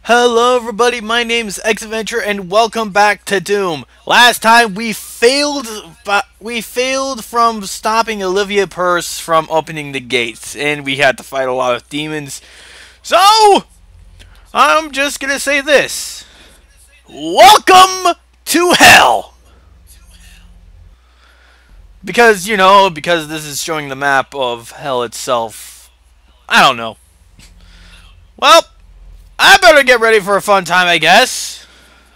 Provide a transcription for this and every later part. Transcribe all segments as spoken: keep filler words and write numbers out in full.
Hello everybody, my name is X-Adventure and welcome back to Doom. Last time we failed we failed from stopping Olivia Purse from opening the gates, and we had to fight a lot of demons. So, I'm just gonna say this. Welcome to hell! Because, you know, because this is showing the map of hell itself. I don't know. Well, I better get ready for a fun time, I guess.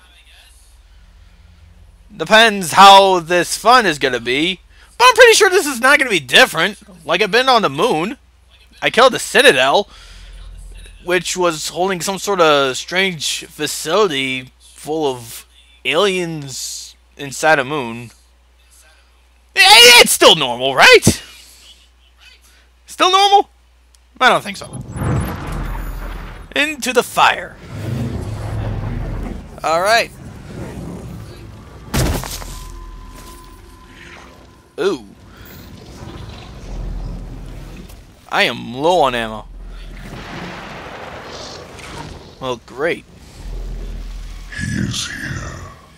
Depends how this fun is going to be. But I'm pretty sure this is not going to be different. Like, I've been on the moon. I killed the Citadel, which was holding some sort of strange facility full of aliens inside a moon. It's still normal, right? Still normal? I don't think so. Into the fire. Alright. Ooh. I am low on ammo. Well, great. He is here.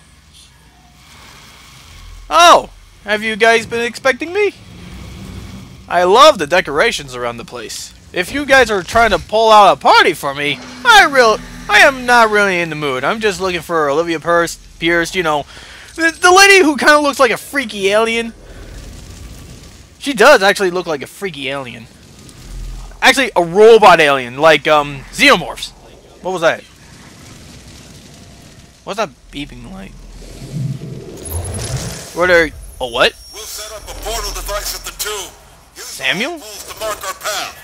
Oh! Have you guys been expecting me? I love the decorations around the place. If you guys are trying to pull out a party for me, I real I am not really in the mood. I'm just looking for Olivia Purse, Pierce, you know, the, the lady who kind of looks like a freaky alien. She does actually look like a freaky alien. Actually, a robot alien, like um Xenomorphs. What was that? What's that beeping light? What are? Oh, what? We'll set up a portal device at the tomb. Use Samuel? tools to mark our path.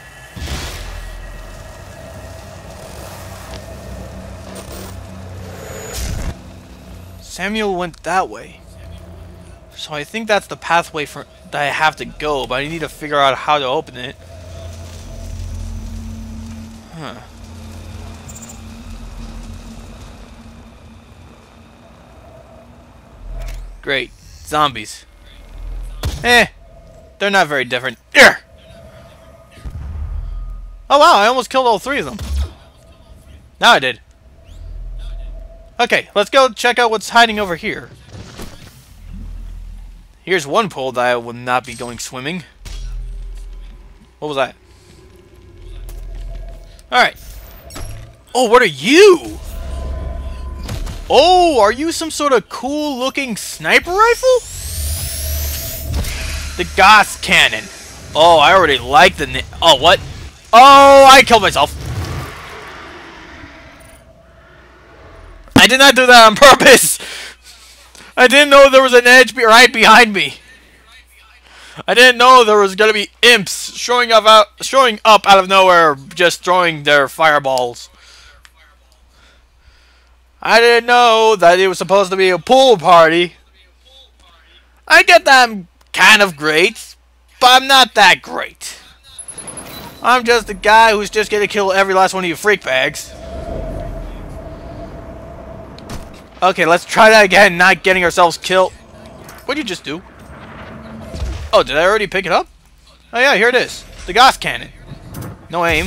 Samuel went that way. So I think that's the pathway for that I have to go, but I need to figure out how to open it. Huh. Great. Zombies. Eh. They're not very different. Urgh! Oh wow, I almost killed all three of them. Now I did. Okay, let's go check out what's hiding over here. Here's one pool that I will not be going swimming. What was that? Alright. Oh, what are you? Oh, are you some sort of cool looking sniper rifle? The Gauss Cannon. Oh, I already like the name. Oh, what? Oh, I killed myself. I did not do that on purpose. I didn't know there was an edge be right behind me. I didn't know there was gonna be imps showing up out, showing up out of nowhere, just throwing their fireballs. I didn't know that it was supposed to be a pool party. I get that I'm kind of great, but I'm not that great. I'm just a guy who's just gonna kill every last one of you freak bags. Okay, let's try that again, not getting ourselves killed. What did you just do? Oh, did I already pick it up? Oh yeah, here it is. The Gauss Cannon. No aim.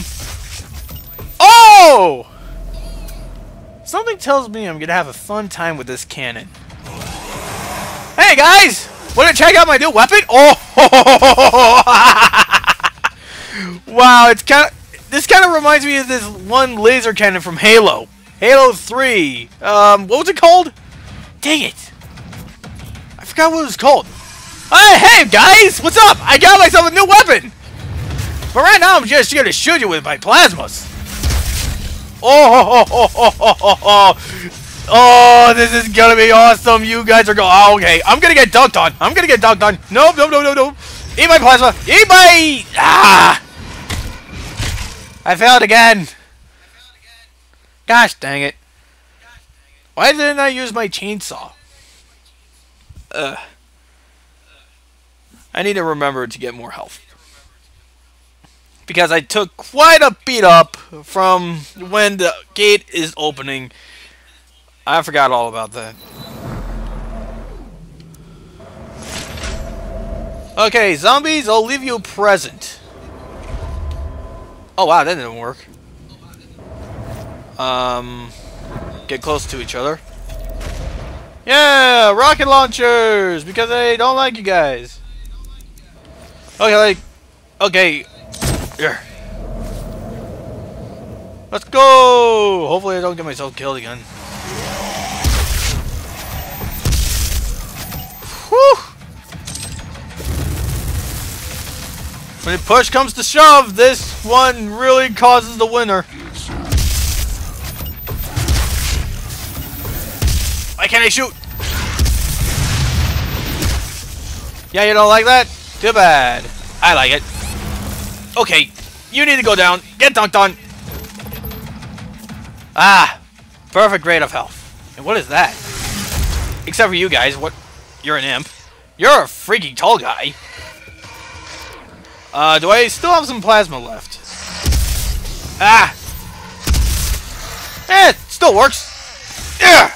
Oh! Something tells me I'm gonna have a fun time with this cannon. Hey guys! Wanna check out my new weapon? Oh! Wow, it's kind of... This kind of reminds me of this one laser cannon from Halo. Halo three. Um, what was it called? Dang it. I forgot what it was called. Hey, hey, guys! What's up? I got myself a new weapon! But right now, I'm just gonna shoot you with my plasmas. Oh, oh, oh, oh, oh, oh, oh. Oh, this is gonna be awesome. You guys are going... Oh, okay, I'm gonna get dunked on. I'm gonna get dunked on. Nope, nope, nope, nope, nope. Eat my plasma. Eat my... Ah! I failed again. Gosh dang it. Why didn't I use my chainsaw? Ugh. I need to remember to get more health. Because I took quite a beat up from when the gate is opening. I forgot all about that. Okay, zombies, I'll leave you present. Oh wow, that didn't work. Um, get close to each other. Yeah, rocket launchers, because I don't like you guys. Okay, like, okay, here. Let's go! Hopefully I don't get myself killed again. Whew! When push comes to shove, this one really causes the winner. Why can't I shoot? Yeah, you don't like that? Too bad. I like it. Okay, you need to go down. Get dunked on. Ah, perfect rate of health. And what is that? Except for you guys, what? You're an imp. You're a freaking tall guy. Uh, do I still have some plasma left? Ah! Eh, it still works. Yeah!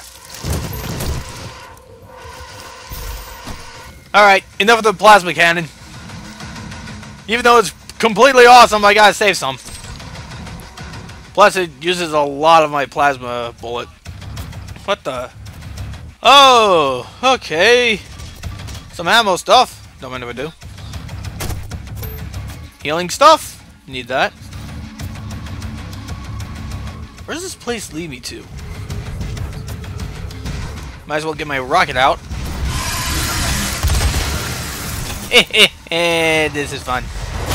Alright, enough of the plasma cannon. Even though it's completely awesome, I gotta save some. Plus, it uses a lot of my plasma bullet. What the? Oh, okay. Some ammo stuff. Don't mind if I do. Healing stuff. Need that. Where does this place lead me to? Might as well get my rocket out. This is fun.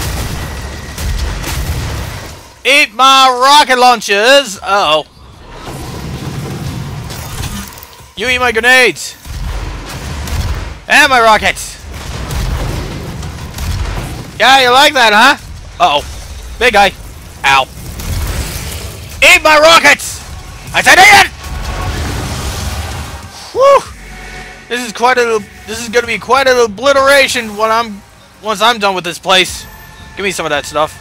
Eat my rocket launchers! Uh oh. You eat my grenades! And my rockets! Yeah, you like that, huh? Uh oh. Big guy. Ow. Eat my rockets! I said eat it! Whew! This is quite a. This is gonna be quite an obliteration when I'm once I'm done with this place. Give me some of that stuff.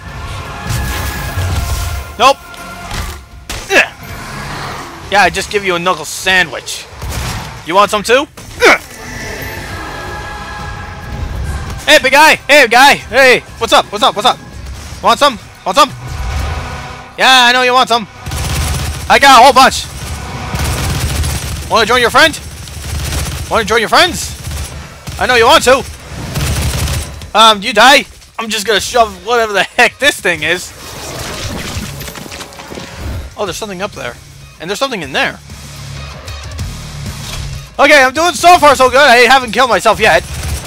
Nope. Ugh. Yeah, I just give you a knuckle sandwich. You want some too? Ugh. Hey, big guy. Hey, guy. Hey, what's up? What's up? What's up? Want some? Want some? Yeah, I know you want some. I got a whole bunch. Want to join your friend? Want to join your friends? I know you want to. Um, you die. I'm just gonna shove whatever the heck this thing is. Oh, there's something up there. And there's something in there. Okay, I'm doing so far so good. I haven't killed myself yet.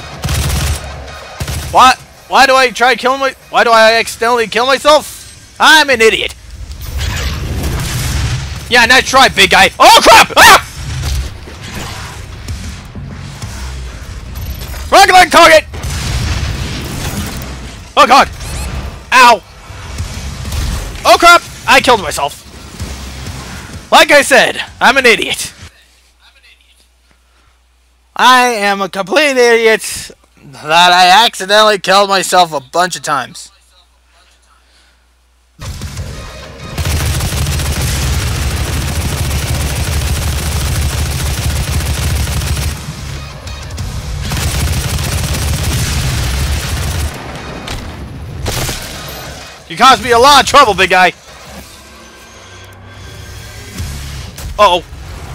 What? Why do I try killing my... Why do I accidentally kill myself? I'm an idiot. Yeah, nice try, big guy. Oh, crap! Ah! Rocket leg target! Oh, God. Ow. Oh, crap. I killed myself. Like I said, I'm an idiot. I am a complete idiot that I accidentally killed myself a bunch of times. You caused me a lot of trouble, big guy. Uh-oh.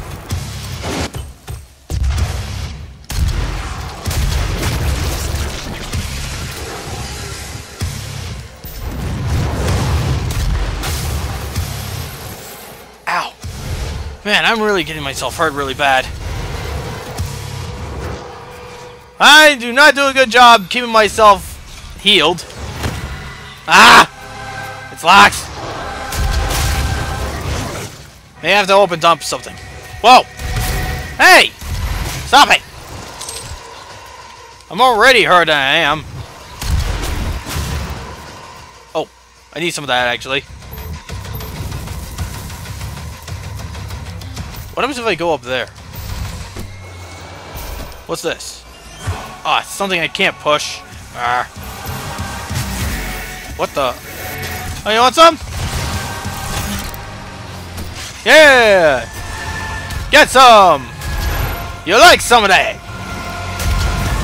Ow. Man, I'm really getting myself hurt really bad. I do not do a good job keeping myself healed. Ah! It's locked. May have to open dump something. Whoa! Hey! Stop it! I'm already hurt than I am. Oh, I need some of that actually. What happens if I go up there? What's this? Ah, oh, it's something I can't push. Ah. What the? Oh, you want some? Yeah! Get some! You like some of that?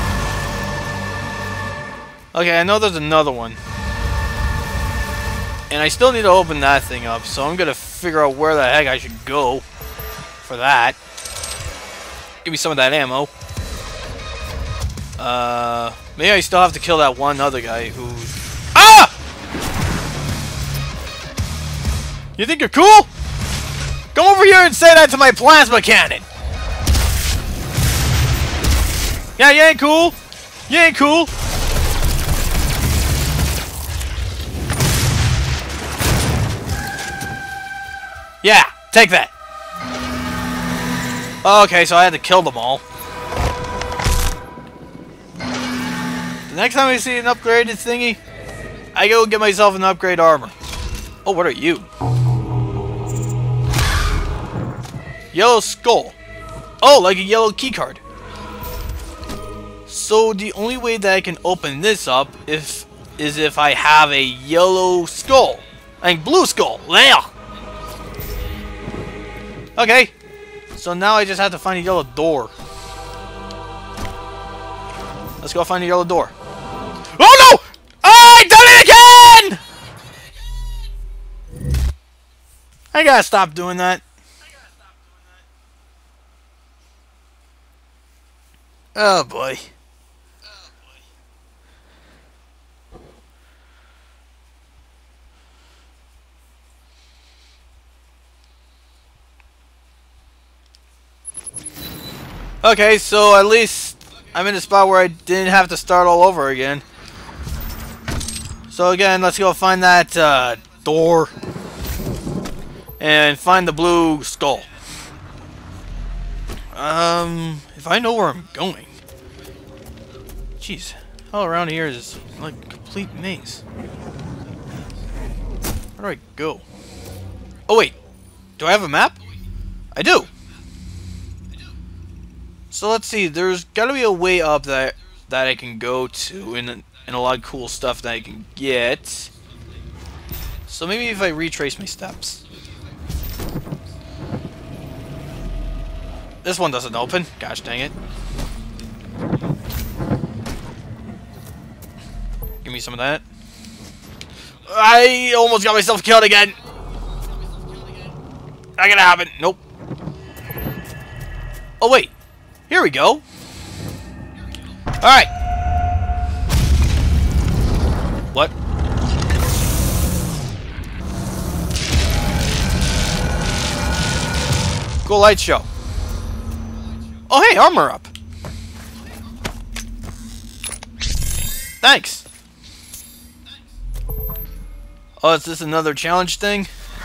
Okay, I know there's another one. And I still need to open that thing up, so I'm gonna figure out where the heck I should go for that. Give me some of that ammo. Uh, maybe I still have to kill that one other guy who's... Ah! You think you're cool? Come over here and say that to my plasma cannon! Yeah, you ain't cool! You ain't cool! Yeah, take that! Okay, so I had to kill them all. The next time I see an upgraded thingy, I go get myself an upgrade armor. Oh, what are you? Yellow skull. Oh, like a yellow keycard. So the only way that I can open this up if is if I have a yellow skull. I mean blue skull. There. Okay. So now I just have to find a yellow door. Let's go find a yellow door. Oh no! Oh, I done it again! I gotta stop doing that. Oh boy. Okay, so at least I'm in a spot where I didn't have to start all over again. So again, let's go find that uh, door and find the blue skull. Um, if I know where I'm going. Jeez, all around here is like a complete maze. Where do I go? Oh wait, do I have a map? I do. So let's see. There's got to be a way up that that I can go to, and and a lot of cool stuff that I can get. So maybe if I retrace my steps. This one doesn't open. Gosh dang it. Give me some of that. I almost got myself killed again. Not gonna happen. Nope. Oh wait. Here we go. Alright. What? Cool light show. Oh hey, armor up. Thanks. Oh, is this another challenge thing?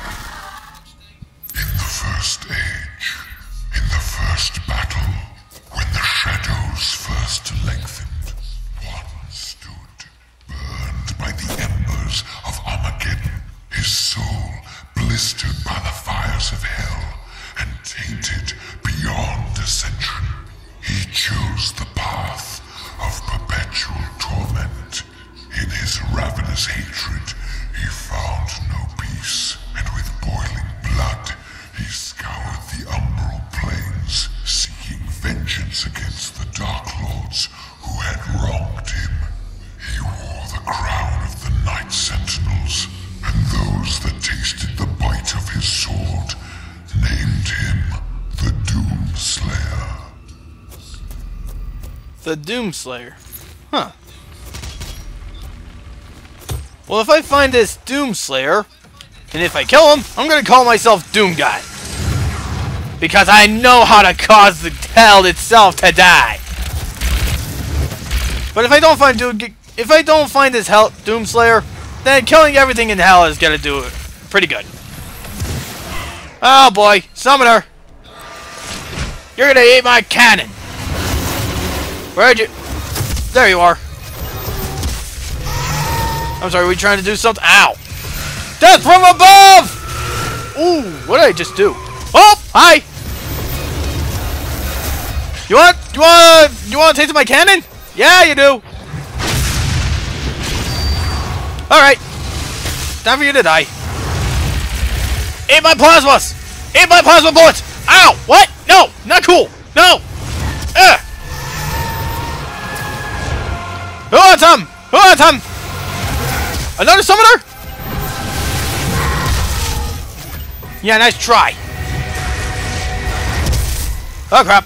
In the first age, in the first battle, when the shadows first lengthened, one stood, burned by the embers of Armageddon, his soul blistered by the fires of hell, and tainted beyond ascension. He chose the path of perpetual torment. In his ravenous hatred, he found no peace, and with boiling blood, he scoured the umbral plains, seeking vengeance against the Dark Lords who had wronged him. He wore the crown of the Night Sentinels, and those that tasted the bite of his sword named him the Doomslayer. The Doomslayer. Huh. Well, if I find this Doomslayer, and if I kill him, I'm gonna call myself Doom Guy. Because I know how to cause the hell itself to die. But if I don't find Doom, if I don't find this hell Doomslayer, then killing everything in hell is gonna do it pretty good. Oh boy, Summoner! You're gonna eat my cannon! Where'd you... There you are. I'm sorry, are we trying to do something? Ow! Death from above! Ooh, what did I just do? Oh, hi! You want, you want, you want to taste my cannon? Yeah, you do. All right, time for you to die. Eat my plasmas! Eat my plasma bullets! Ow! What? No, not cool. No. Ugh. Who wants some? Who wants some? Another summoner? Yeah, nice try. Oh, crap.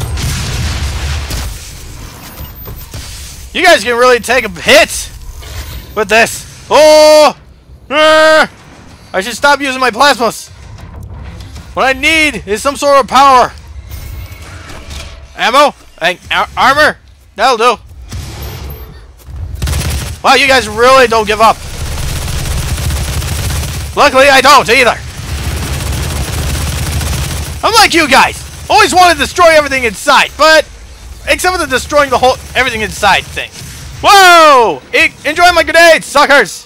You guys can really take a hit with this. Oh! Uh, I should stop using my plasmas. What I need is some sort of power. Ammo? And ar armor? That'll do. Wow, you guys really don't give up. Luckily, I don't either. I'm like you guys. Always want to destroy everything in sight, but except for the destroying the whole everything inside thing. Whoa! E enjoy my grenades, suckers!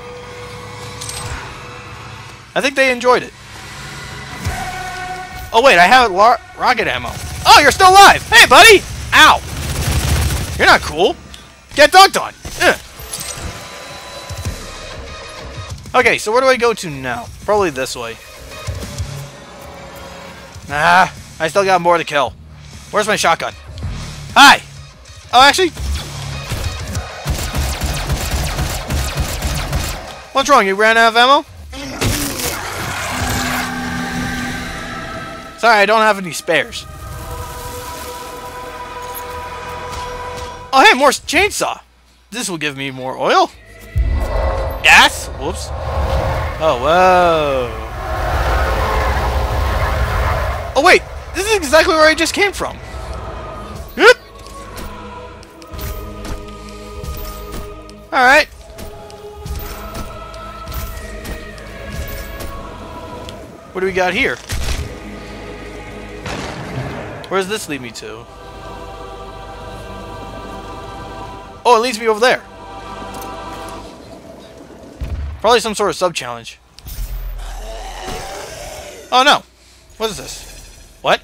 I think they enjoyed it. Oh wait, I have rocket ammo. Oh, you're still alive! Hey, buddy! Ow! You're not cool. Get dunked on. Ugh. Okay, so where do I go to now? Probably this way. Nah, I still got more to kill. Where's my shotgun? Hi! Oh, actually... What's wrong? You ran out of ammo? Sorry, I don't have any spares. Oh, hey, more chainsaw. This will give me more oil. Gas? Whoops. Oh, whoa. Oh, wait. This is exactly where I just came from. Yep. Alright. What do we got here? Where does this lead me to? Oh, it leads me over there. Probably some sort of sub-challenge. Oh, no. What is this? What?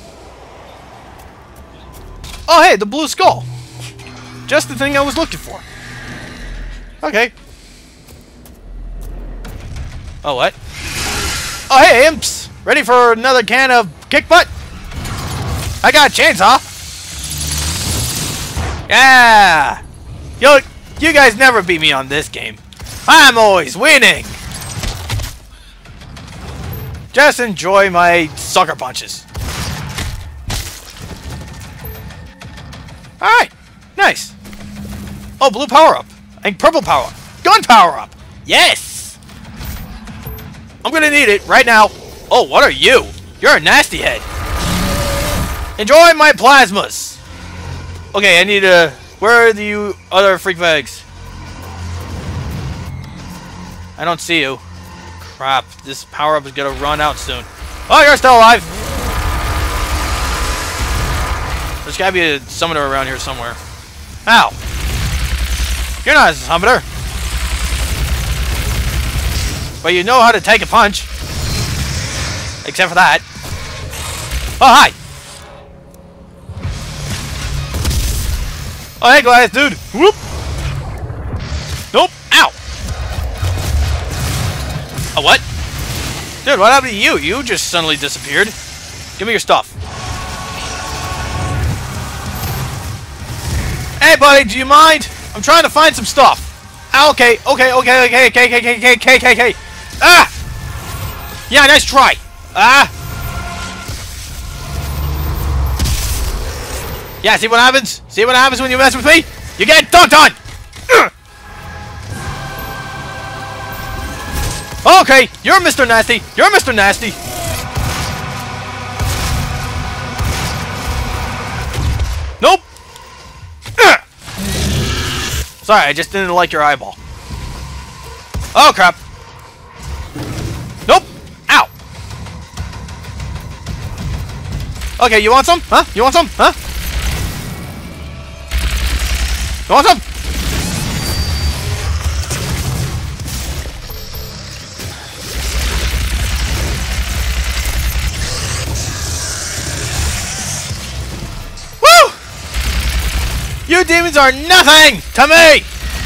Oh, hey, the blue skull. Just the thing I was looking for. Okay. Oh, what? Oh, hey, imps! Ready for another can of kick butt? I got a chainsaw. Yeah! Yo, you guys never beat me on this game. I'm always winning! Just enjoy my sucker punches. Alright, nice. Oh, blue power-up. And purple power-up. Gun power-up! Yes! I'm gonna need it right now. Oh, what are you? You're a nasty head. Enjoy my plasmas! Okay, I need a... Where are the other freak bags? I don't see you. Crap, this power-up is gonna run out soon. Oh, you're still alive! There's gotta be a summoner around here somewhere. Ow! You're not a summoner! But you know how to take a punch. Except for that. Oh, hi! Oh, hey, Goliath, dude! Whoop! Nope! Ow! Oh, what? Dude, what happened to you? You just suddenly disappeared. Give me your stuff. Hey, buddy, do you mind? I'm trying to find some stuff. Ah, okay, okay, okay, okay, okay, okay, okay, okay, okay, okay. Ah! Yeah, nice try. Ah! Yeah, see what happens? See what happens when you mess with me? You get dunked on! Ugh. Okay, you're Mister Nasty. You're Mister Nasty. Nope. Ugh. Sorry, I just didn't like your eyeball. Oh, crap. Nope. Ow. Okay, you want some? Huh? You want some? Huh? You want some? Woo! You demons are nothing to me!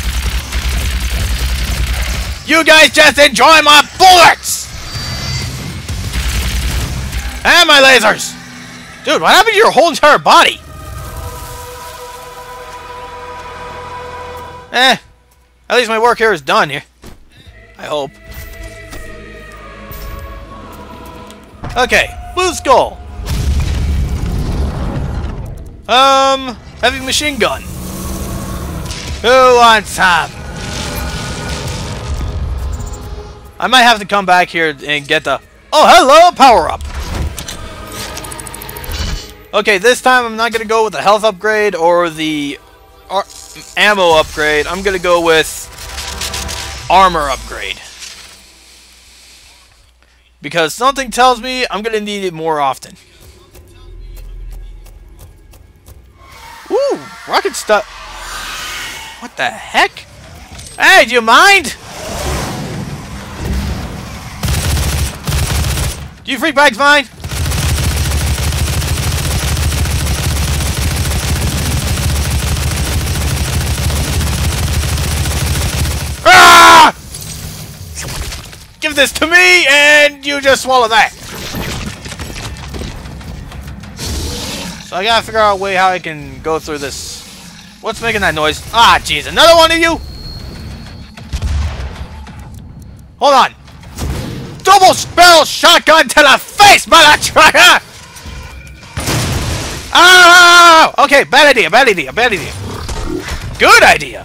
You guys just enjoy my bullets! And my lasers! Dude, what happened to your whole entire body? Eh, at least my work here is done here. I hope. Okay, blue skull. Um, heavy machine gun. Who wants some? I might have to come back here and get the... Oh, hello, power-up! Okay, this time I'm not going to go with the health upgrade or the ar ammo upgrade. I'm going to go with armor upgrade. Because something tells me I'm going to need it more often. Ooh, rocket stuff. What the heck? Hey, do you mind? Do you freak bags mind? Ah! Give this to me, and you just swallow that. So I gotta figure out a way how I can go through this. What's making that noise? Ah, jeez, another one of you? Hold on. Double barrel shotgun to the face, mother trucker! Oh! Okay, bad idea, bad idea, bad idea. Good idea.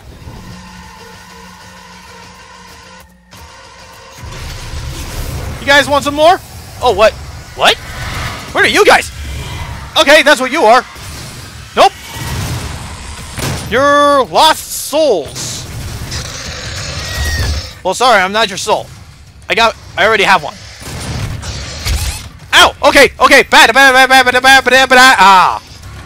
You guys want some more? Oh, what? What? Where are you guys? Okay, that's what you are. Nope. You're lost souls. Well, sorry, I'm not your soul. I got... I already have one. Ow! Okay, okay. Bad, bad, bad, bad, bad, bad, bad, bad. Ah.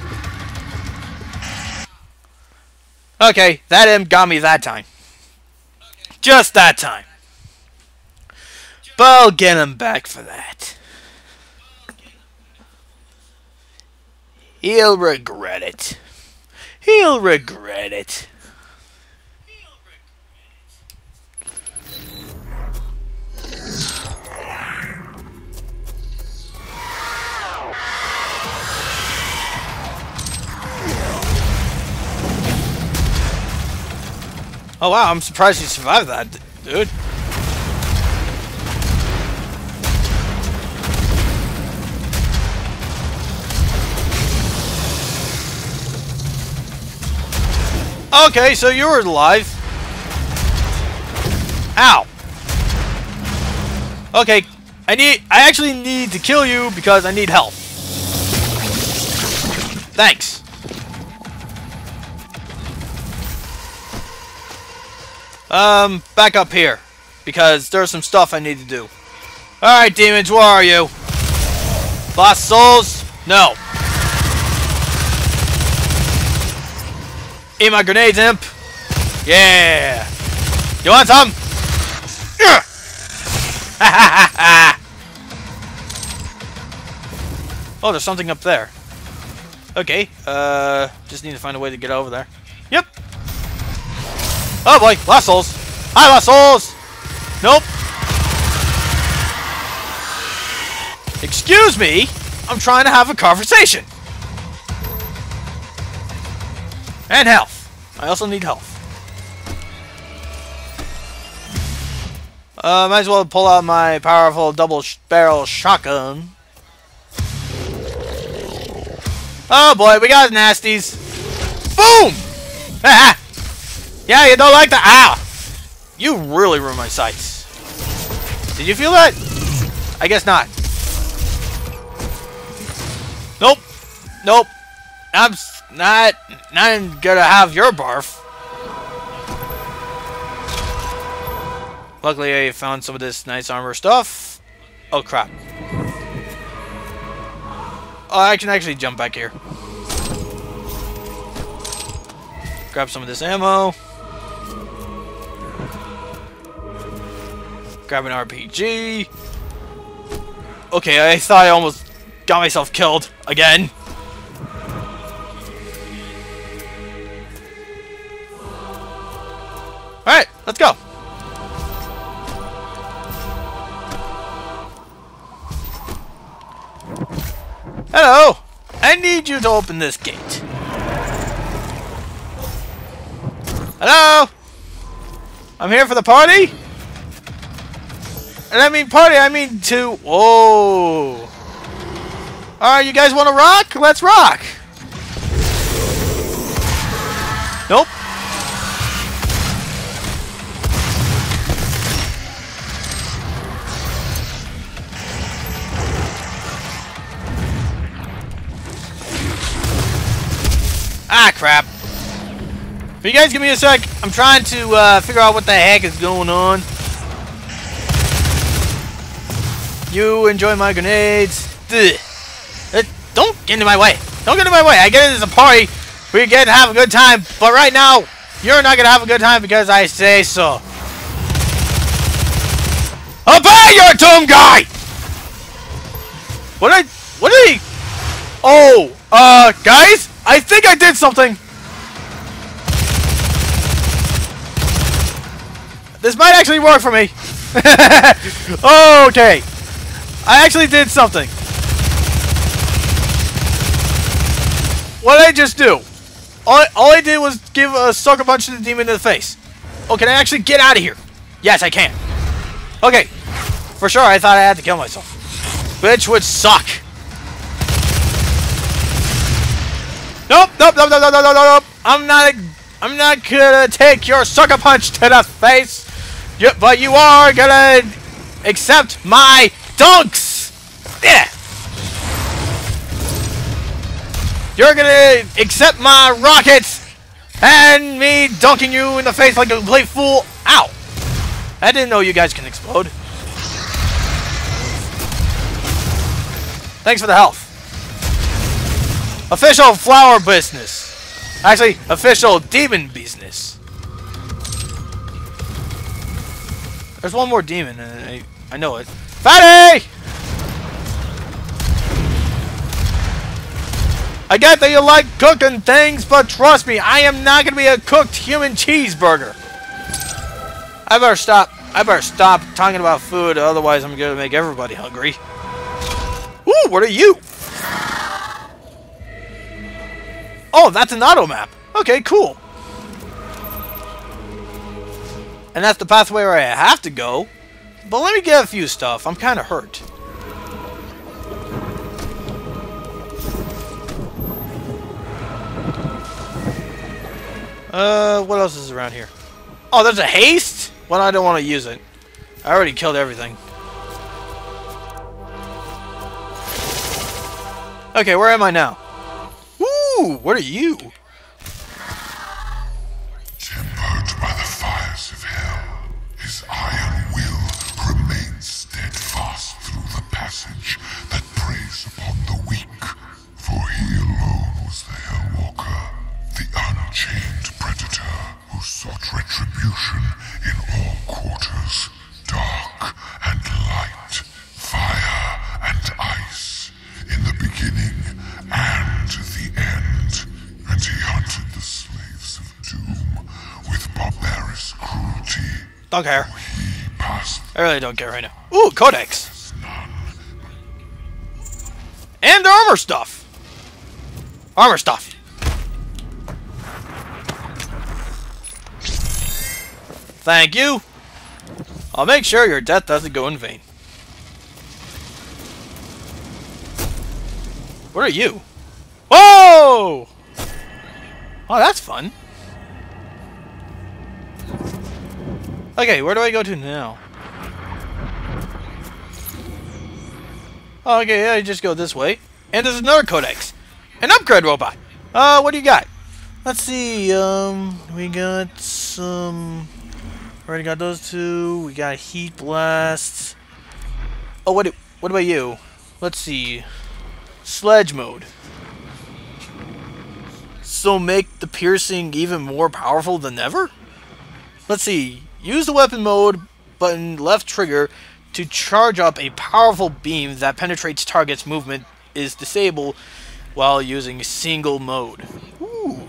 Okay, that imp got me that time. Just that time. But I'll get him back for that. He'll regret it. He'll regret it. Oh wow, I'm surprised you survived that, dude. Okay, so you were alive. Ow. Okay, I need I actually need to kill you because I need help. Thanks. Um, back up here, because there's some stuff I need to do. Alright, demons, where are you? Lost souls? No. Eat my grenades, imp. Yeah. You want some? Yeah. Oh, there's something up there. Okay, uh, just need to find a way to get over there. Yep. Oh boy, lost souls. Hi, lost souls. Nope. Excuse me. I'm trying to have a conversation. And health. I also need health. Uh, might as well pull out my powerful double sh barrel shotgun. Oh boy, we got nasties. Boom! Haha! Yeah, you don't like that? Ow! You really ruined my sights. Did you feel that? I guess not. Nope. Nope. I'm not, not gonna have your barf. Luckily, I found some of this nice armor stuff. Oh, crap. Oh, I can actually jump back here. Grab some of this ammo. Grab an R P G. Okay, I thought I almost got myself killed again. Alright, let's go. Hello! I need you to open this gate. Hello? I'm here for the party? And I mean party, I mean to... Whoa. Alright, you guys want to rock? Let's rock. Nope. Ah, crap. Will you guys give me a sec? I'm trying to uh, figure out what the heck is going on. You enjoy my grenades. Ugh. Uh, don't get into my way. Don't get in my way. I get it as a party. We get to have a good time. But right now, you're not going to have a good time because I say so. Obey your doom guy! What did I... What did he... Oh, uh, guys? I think I did something. This might actually work for me. Okay. I actually did something. What did I just do? All I, all I did was give a sucker punch to the demon in the face. Oh, can I actually get out of here? Yes, I can. Okay. For sure, I thought I had to kill myself. Which would suck. Nope, nope, nope, nope, nope, nope, nope, nope. I'm not, I'm not gonna take your sucker punch to the face. You, but you are gonna accept my dunks. Yeah. You're gonna accept my rockets and me dunking you in the face like a complete fool. Ow. I didn't know you guys can explode. Thanks for the health. Official flower business. Actually, official demon business. There's one more demon, and I, I know it. Fatty! I get that you like cooking things, but trust me, I am not going to be a cooked human cheeseburger. I better stop. I better stop talking about food, otherwise I'm going to make everybody hungry. Ooh, what are you? Oh, that's an auto map. Okay, cool. And that's the pathway where I have to go. But let me get a few stuff. I'm kind of hurt. Uh, what else is around here? Oh, there's a haste? Well, I don't want to use it. I already killed everything. Okay, where am I now? Ooh, what are you? Tempered by the fires of hell, his iron will remains steadfast through the passage that preys upon the weak. For he alone was the Hellwalker, the unchained predator who sought retribution in all quarters, dark and light, fire and ice, in the beginning and the end, and he hunted the slaves of doom with barbarous cruelty. Don't care. He passed I really don't care right now. Ooh, Codex. none. And armor stuff. Armor stuff. Thank you. I'll make sure your death doesn't go in vain. What are you? Whoa! Oh, that's fun. Okay, where do I go to now? Oh, okay, I just go this way. And there's another codex. An upgrade robot. Uh, what do you got? Let's see, um, we got some... Already got those two. We got heat blasts. Oh, what, what about you? Let's see. Sledge mode. So make the piercing even more powerful than ever? Let's see. Use the weapon mode button left trigger to charge up a powerful beam that penetrates target's movement is disabled while using single mode. Ooh.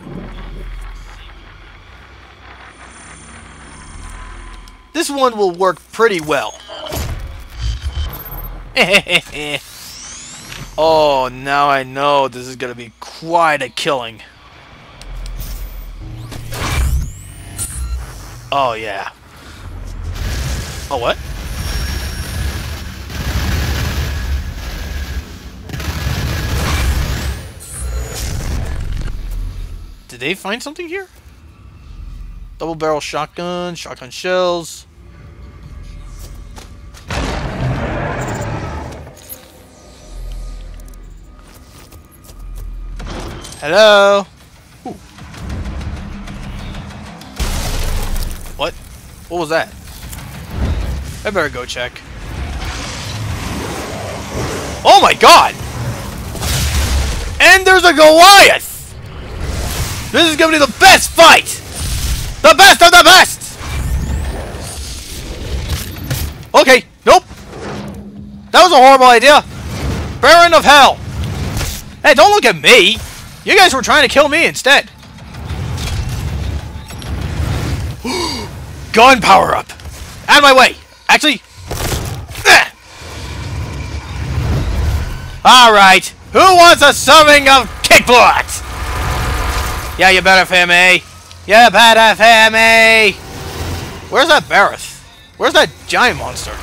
This one will work pretty well. Oh, now I know this is going to be quite a killing. Oh, yeah. Oh, what? they find something here? Double barrel shotgun, shotgun shells. Hello? Ooh. What? What was that? I better go check. Oh my god! And there's a Goliath! This is gonna be the best fight! The best of the best! Okay, nope. That was a horrible idea. Baron of Hell. Hey, don't look at me! You guys were trying to kill me instead. Gun power up. Out of my way. Actually. Alright. Who wants a serving of kickblocks? Yeah, you better fear me. You better fear me. Where's that Barroth? Where's that giant monster?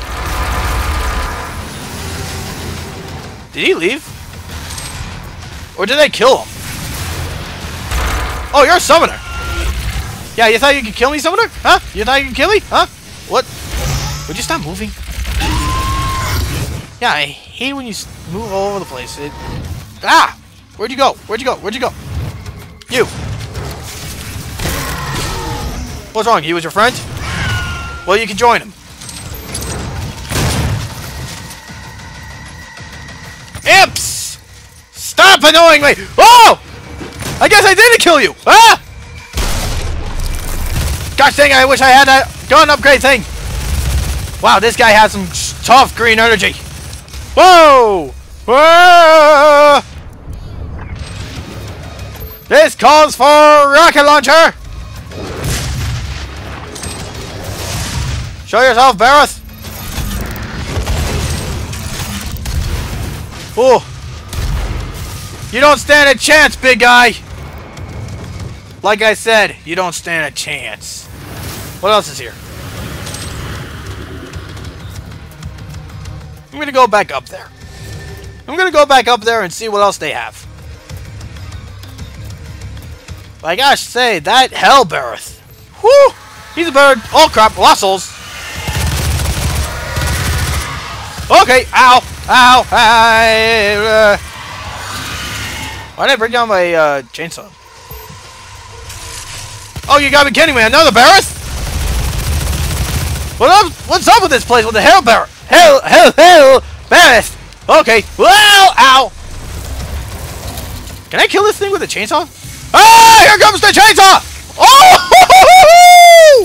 Did he leave? Or did they kill him? Oh, you're a summoner. Yeah, you thought you could kill me, summoner? Huh? You thought you could kill me? Huh? What? Would you stop moving? Yeah, I hate when you move all over the place. It... Ah! Where'd you go? Where'd you go? Where'd you go? You! What's wrong? He was your friend? Well, you can join him. Imps! Stop annoying me! Oh! I guess I didn't kill you! Ah! Gosh dang it, I wish I had that gun upgrade thing! Wow, this guy has some tough green energy. Whoa! Whoa! This calls for rocket launcher! Show yourself, Barroth! Oh! You don't stand a chance, big guy! Like I said, you don't stand a chance. What else is here? I'm gonna go back up there. I'm gonna go back up there and see what else they have. But I gotta say, that Hell Barroth. Whew! He's a bird. Oh crap, lost souls. Okay, ow! Ow! Ow! Uh, why did I break down my uh, chainsaw? Oh, you gotta be kidding me! Another Barroth? What up? What's up with this place with the Hell Barroth? Hell, hell, hell, Barroth! Okay. Well, ow! Can I kill this thing with a chainsaw? Ah! Here comes the chainsaw! Oh!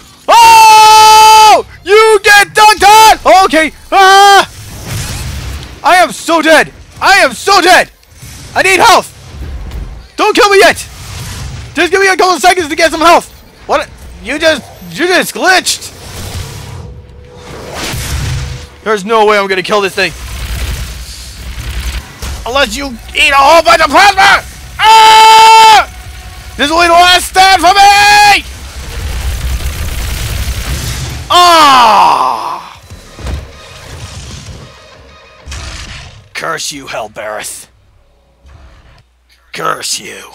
Oh! You get dunked on! Okay. Ah! I am so dead. I am so dead. I need health. Don't kill me yet. Just give me a couple of seconds to get some health. What? You just, you just glitched. There's no way I'm gonna kill this thing. Unless you eat a whole bunch of plasma. Ah! This will be the last stand for me. Ah! Curse you, Hell Barroth. Curse you.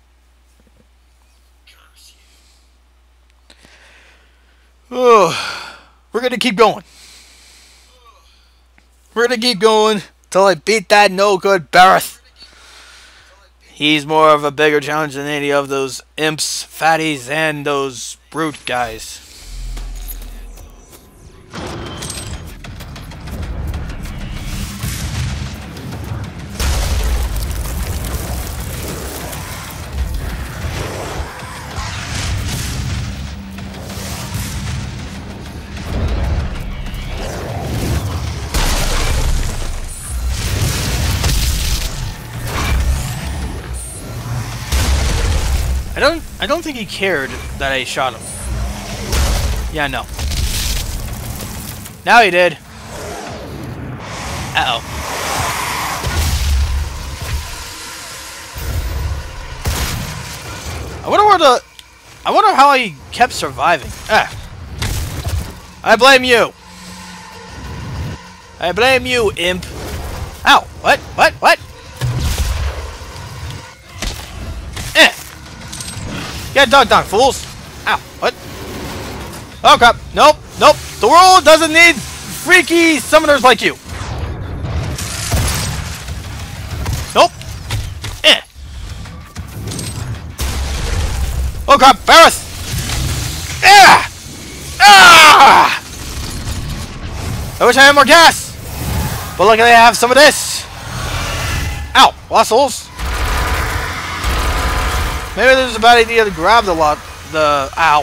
Oh, we're gonna keep going. We're gonna keep going till I beat that no-good Barroth. He's more of a bigger challenge than any of those imps, fatties, and those brute guys. I don't I don't think he cared that I shot him. Yeah, no. Now he did. Uh-oh. I wonder where the I wonder how he kept surviving. Ah. I blame you. I blame you, imp. Ow. What? What? What? Eh. Get dunked on, fools! Ow, what? Oh crap, nope, nope. The world doesn't need freaky summoners like you. Nope. Eh. Oh crap, Barris! Ah! Ah! I wish I had more gas! But luckily I have some of this! Ow! Lost souls! Maybe this is a bad idea to grab the lot. The. Ow.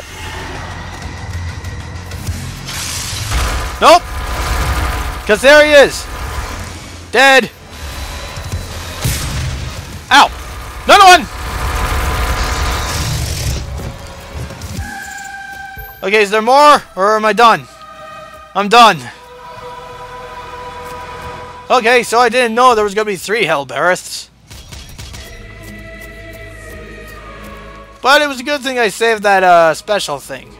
Nope! Because there he is! Dead! Ow! Another one! Okay, is there more? Or am I done? I'm done. Okay, so I didn't know there was going to be three Hell Barreths. But it was a good thing I saved that uh, special thing.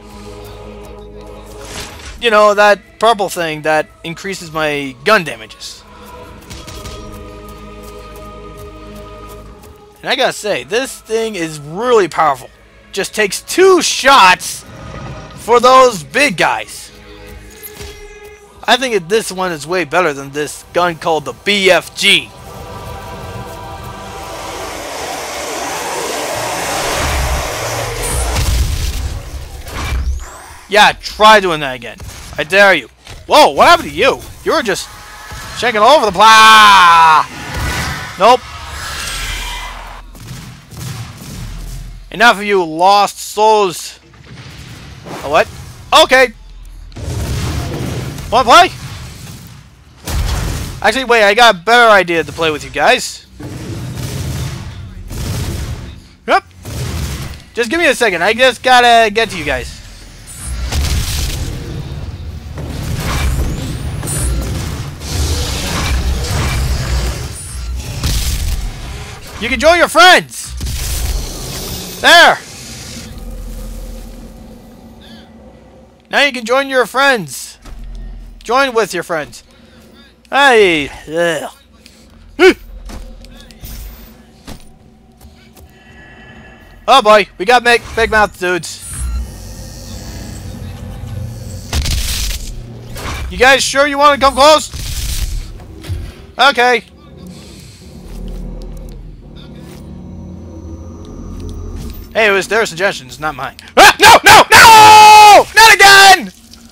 You know, that purple thing that increases my gun damages. And I gotta say, this thing is really powerful. Just takes two shots for those big guys. I think that this one is way better than this gun called the B F G. Yeah, try doing that again. I dare you. Whoa, what happened to you? You were just shaking all over the place. Nope. Enough of you lost souls. Oh, what? Okay. Wanna play? Actually, wait, I got a better idea to play with you guys. Yep. Just give me a second. I just gotta get to you guys. You can join your friends! There! Now you can join your friends. Join with your friends. Hey! Ugh. Oh boy, we got big, big mouth dudes. You guys sure you want to come close? Okay. Hey, it was their suggestions, not mine. Ah! No! No! No! Not again!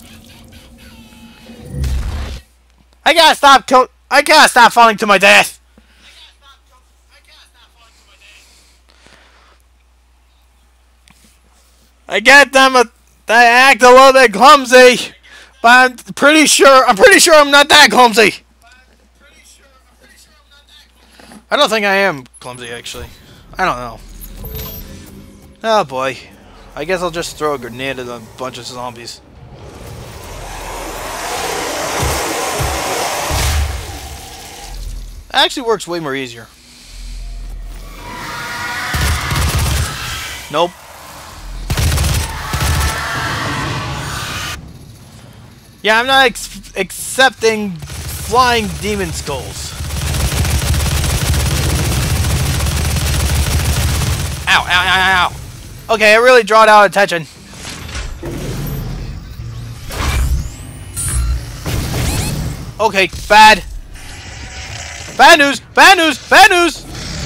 I gotta stop kill- I gotta stop falling to my death! I get them a- they act a little bit clumsy, but I'm pretty sure- I'm pretty sure I'm not that clumsy! I don't think I am clumsy, actually. I don't know. Oh boy. I guess I'll just throw a grenade at a bunch of zombies. That actually works way more easier. Nope. Yeah, I'm not ex accepting flying demon skulls. Ow, ow, ow, ow. Okay, I really drawed out attention. Okay, bad. Bad news! Bad news! Bad news!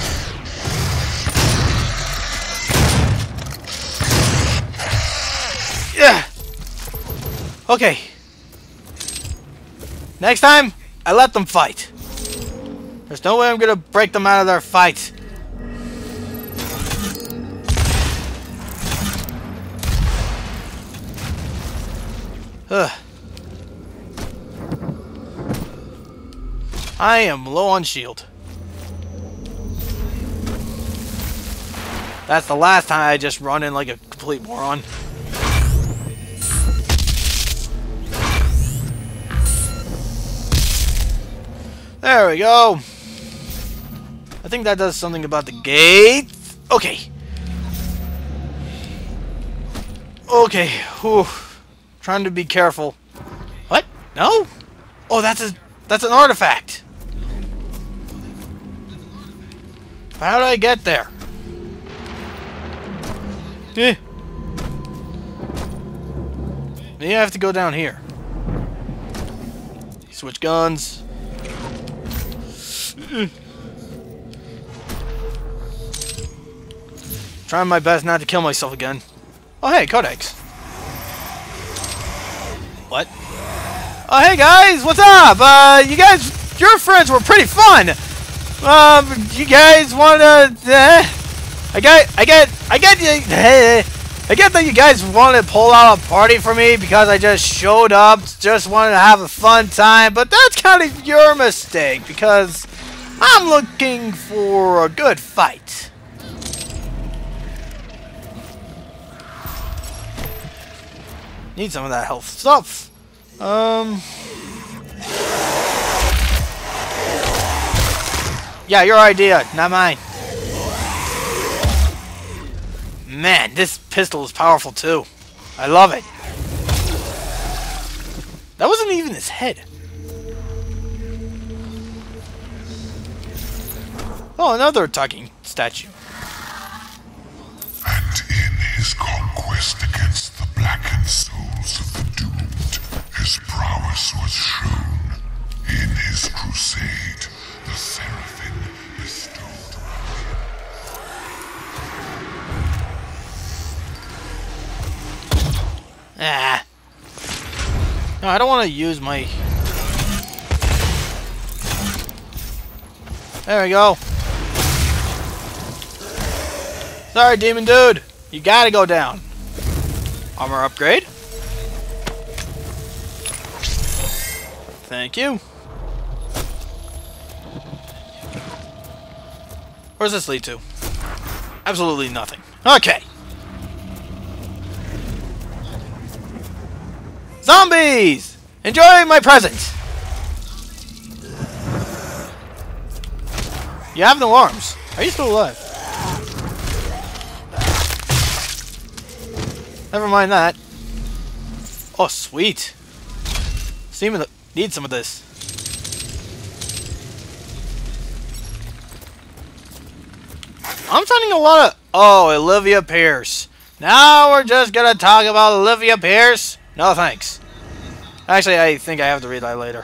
Yeah. Okay. Next time, I let them fight. There's no way I'm gonna break them out of their fight. Ugh. I am low on shield. That's the last time I just run in like a complete moron. There we go. I think that does something about the gate. Okay. Okay. Whew. Trying to be careful. What? No? Oh, that's a that's an artifact. How did I get there? Eh. Maybe I have to go down here. Switch guns. Trying my best not to kill myself again. Oh hey, Codex. What? Oh hey guys, what's up? Uh, you guys, your friends were pretty fun. Um, you guys wanna? Uh, I got, I got, I got you. Uh, I get that you guys wanted to pull out a party for me because I just showed up, just wanted to have a fun time, but that's kind of your mistake because I'm looking for a good fight. Need some of that health stuff. Um. Yeah, your idea, not mine. Man, this pistol is powerful too. I love it. That wasn't even his head. Oh, another talking statue. And in his conquest against the blackened souls of the doomed, his prowess was shown. In his crusade, the Seraphim bestowed. Ah. No, I don't want to use my... There we go. Sorry, demon dude. You gotta go down. Armor upgrade. Thank you. Where does this lead to? Absolutely nothing. Okay. Zombies! Enjoy my present! You have no arms. Are you still alive? Never mind that. Oh, sweet. Seem to need some of this. I'm finding a lot of... Oh, Olivia Pierce. Now we're just gonna talk about Olivia Pierce? No thanks. Actually, I think I have to read that later.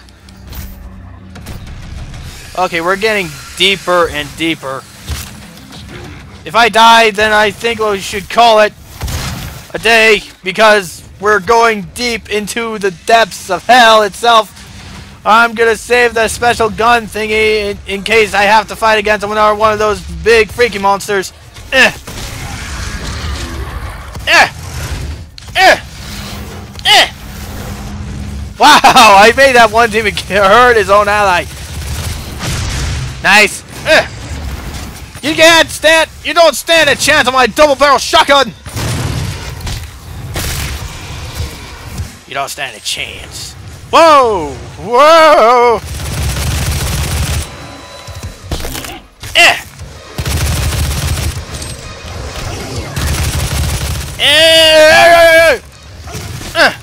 Okay, we're getting deeper and deeper. If I die, then I think we should call it a day, because we're going deep into the depths of hell itself. I'm gonna save the special gun thingy in, in case I have to fight against another one of those big freaky monsters. Eh. Eh. Eh. Eh. Wow, I made that one team hurt his own ally. Nice. Eh. You can't stand, you don't stand a chance on my double barrel shotgun. You don't stand a chance. Whoa! Whoa! Eh! Eh! Eh!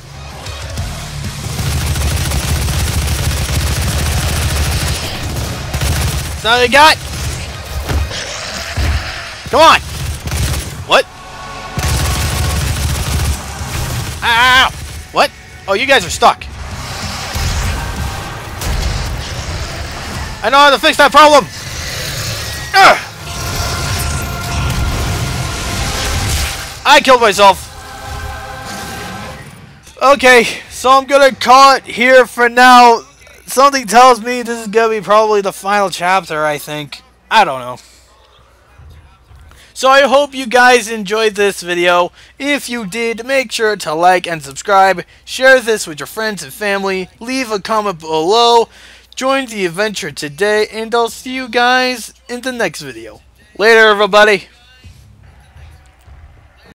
That's all you got? Come on! What? Ow! What? Oh, you guys are stuck. I know how to fix that problem! Ugh. I killed myself. Okay, so I'm gonna call it here for now. Something tells me this is gonna be probably the final chapter, I think. I don't know. So I hope you guys enjoyed this video. If you did, make sure to like and subscribe. Share this with your friends and family. Leave a comment below. Join the adventure today, and I'll see you guys in the next video. Later, everybody.